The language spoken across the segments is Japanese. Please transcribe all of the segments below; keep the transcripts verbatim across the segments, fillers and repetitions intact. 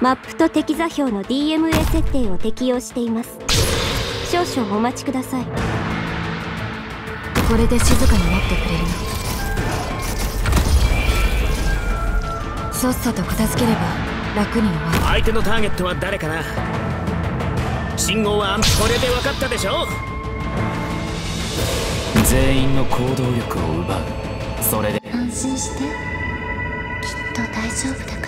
マップと敵座標の ディーエムエー 設定を適用しています。少々お待ちください。 これで静かに待ってくれるな。さっさと片付ければ楽に終わる。 相手のターゲットは誰かな。信号はこれで分かったでしょ。 全員の行動力を奪う。それで安心して、きっと大丈夫だから。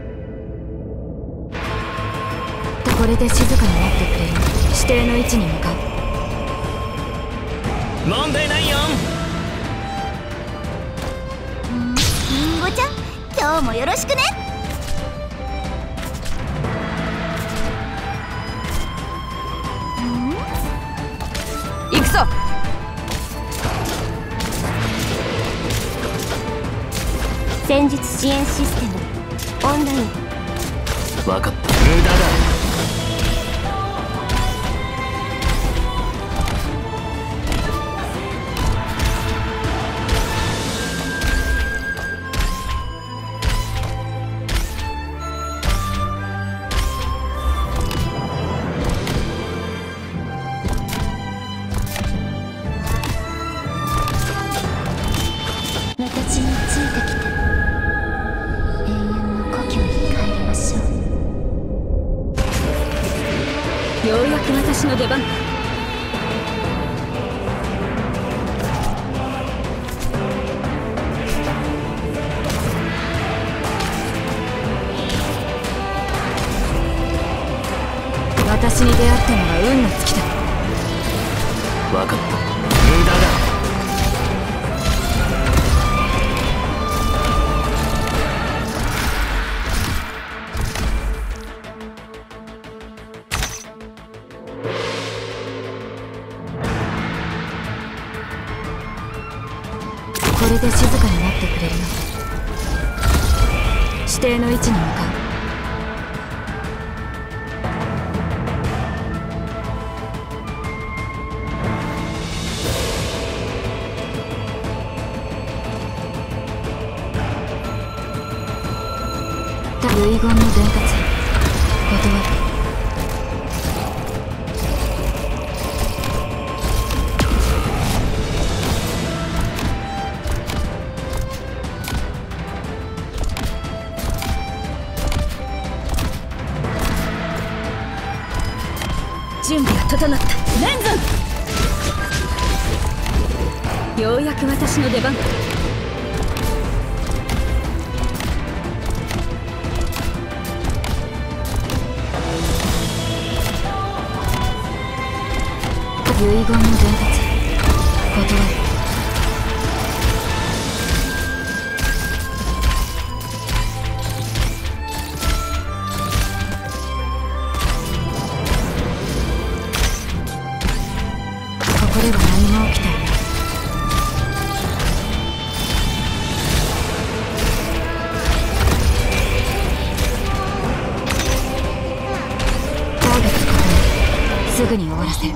これで静かに待ってくれる。指定の位置に向かう。 問題ないよ。 りんごちゃん、今日もよろしくね。 行くぞ。 戦術支援システムオンライン。 分かった。無駄だ。 私についてきて、永遠の故郷に帰りましょう。 ようやく私の出番。私に出会ったのは運の尽きだ。 分かった。無駄だ。 これで静かに待ってくれるな。指定の位置に向かう。遺言の伝達断る。準備は整った。レンズン。ようやく私の出番。遺言の伝達断る。ここでは何も起きていない。ターゲット確認。すぐに終わらせる。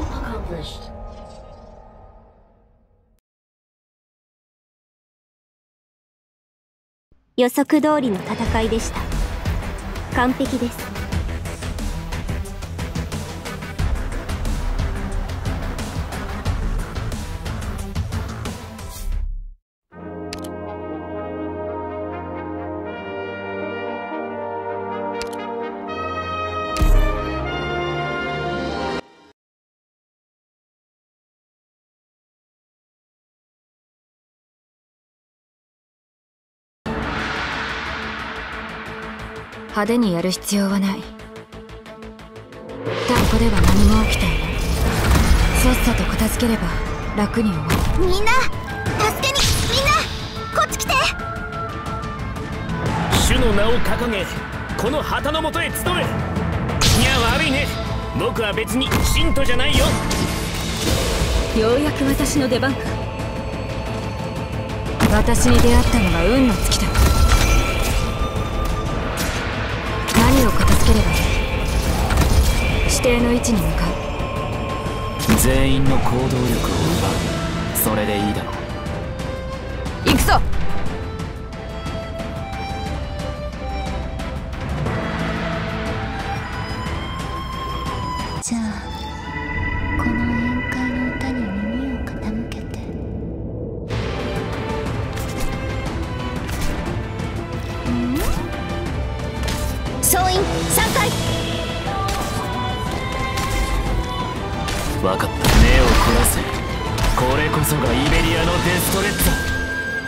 予測通りの戦いでした。完璧です。 派手にやる必要はない。ただここでは何も起きていない。さっさと片付ければ楽に終わる。 みんな助けに。みんなこっち来て。 主の名を掲げ、この旗の下へ集え。いや悪いね、僕は別に信徒じゃないよ。 ようやく私の出番か。私に出会ったのが運の尽きだ。何を片付ければいい。指定の位置に向かう。 全員の行動力を奪う。それでいいだろう。 行くぞ。 い。 分かった。目を凝らせ。これこそがイベリアのデストレッツァ。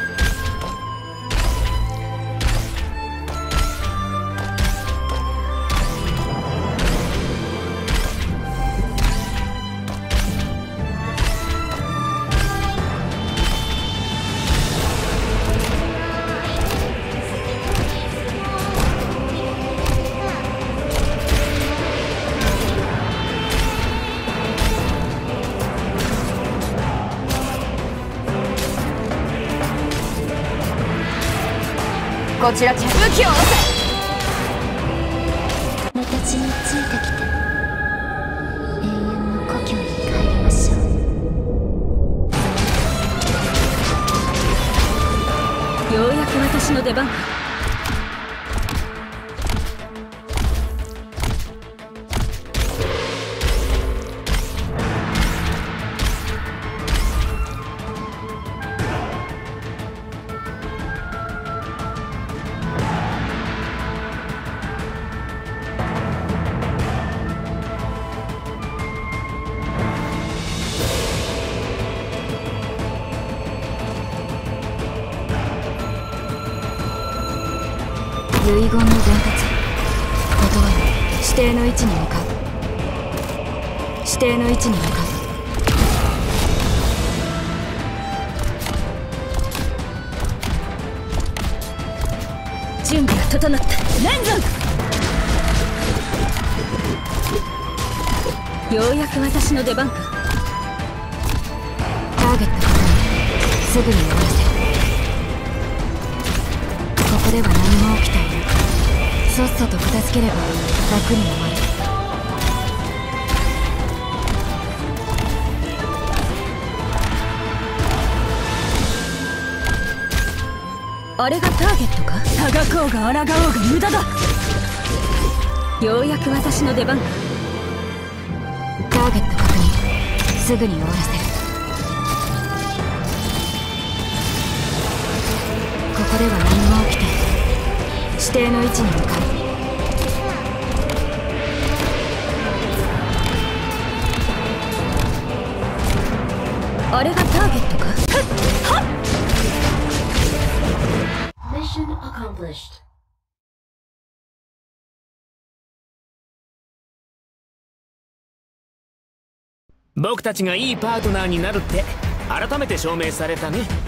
こちら武器を下ろせ。 私についてきて永遠の故郷に帰りましょう。ようやく私の出番か。遺言の伝達。断る。指定の位置に向かう。指定の位置に向かう。準備が整った。レンズン。ようやく私の出番か。ターゲット確認。すぐに終わらせ。ここでは何も起きている。さっさと片付ければ楽に終わる。あれがターゲットか。たがこうが抗おうが無駄だ。ようやく私の出番か。ターゲット確認。すぐに終わらせる。ここでは何も起きている。指定の位置に向かう。あれがターゲットか。はっ。 Mission accomplished. 僕たちがいいパートナーになるって改めて証明されたね。